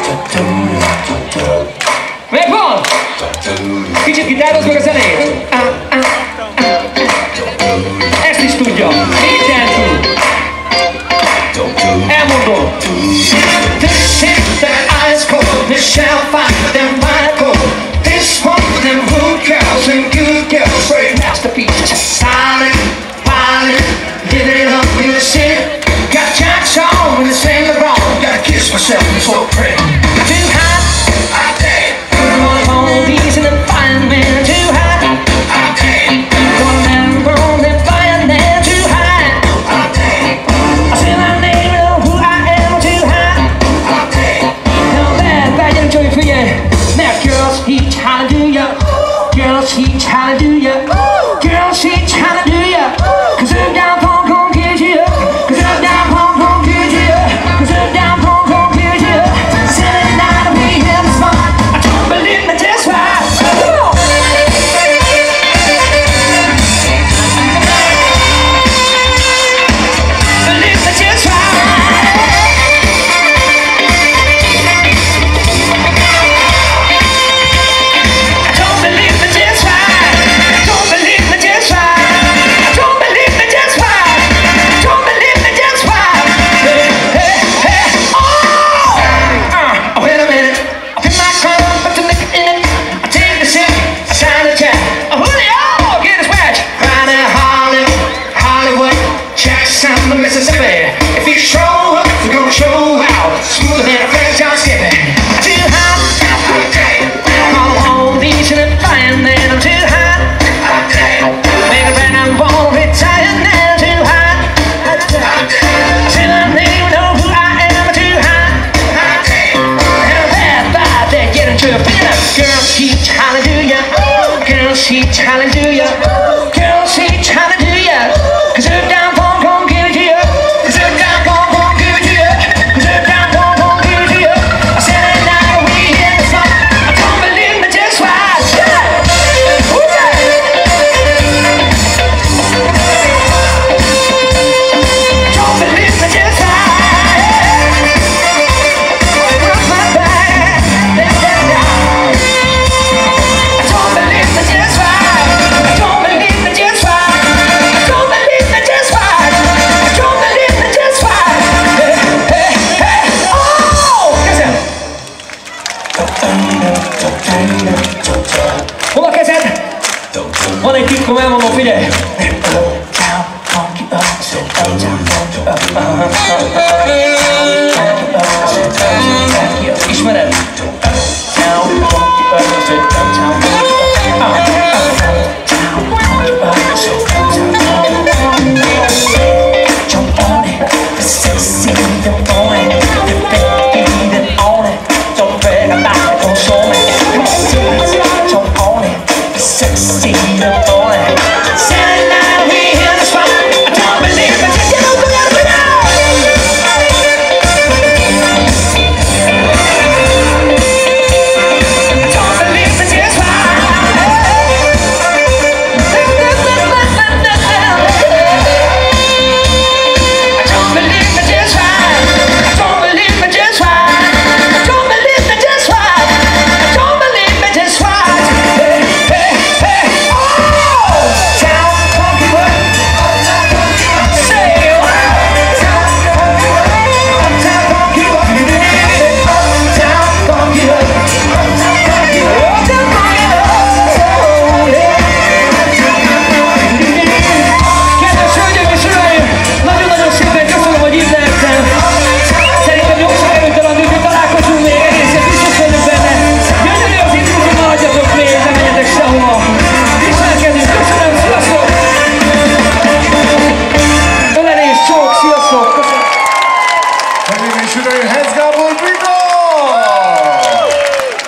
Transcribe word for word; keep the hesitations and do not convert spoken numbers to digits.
Meg van! Kicsit gitároz meg a zenét! Ah, ah, ah. Ezt is tudja! Mindent tud! Elmondom! Take their eyes cold, Michelle find them fine cold. This one for them rude girls and good girls, great masterpieces. Silent, violent, living it up in the city. Got jacks on when they sing the wrong. Gotta kiss myself, I'm so pretty. Too hot, I dare. Put on all these and then find me too hot, I dare. One man wrong, then find me too hot, I dare. I say my name, know who I am, too hot, I dare. Now bad, bad, you enjoy it for you. Now girls, each hallelujah. Girls, each hallelujah. Girls, each hallelujah. Cause they're down for gon' get you. Cause they're down for gon' get you. Cause they're down for gon' get you. Saturday night we have fun. I don't believe me, just right. Believe me, just right. I don't believe me, just right. I don't believe me, just right. I don't believe me, just right. I don't believe me, just right. Hey, hey, hey, oh! Uh, wait a minute. I pick my car up, put the liquor in it. I take the sip, I sign the check. Oh, Julio, get a scratch. Right in Hollywood, Hollywood, Jackson, Mississippi. If you show up, we're gonna show out. Smoother than a French John Skippy. Too hot, call all these and then find that I'm too hot. Make a band, I'm born retired now. Too hot. Till I name, know who I am. Too hot. And that vibe that get into a bit of girls each hallelujah. Girls each hallelujah. Girls each hallelujah. Cause they're down for gon' give it to you. Cause they're down for gon' give it to you. Cause they're down for gon' give it to you. I said that night we hit the sun. I don't believe me, just right. Yeah. Ooh, yeah. Don't believe me, just right. Rock my back, let that down. I don't believe me, just right. I don't believe me, just right. I don't believe me, just right. I don't believe me, just right. Hey, hey, hey, oh! Kezem! Hol a kezed? Van egy titkom, elmondom, figyelj!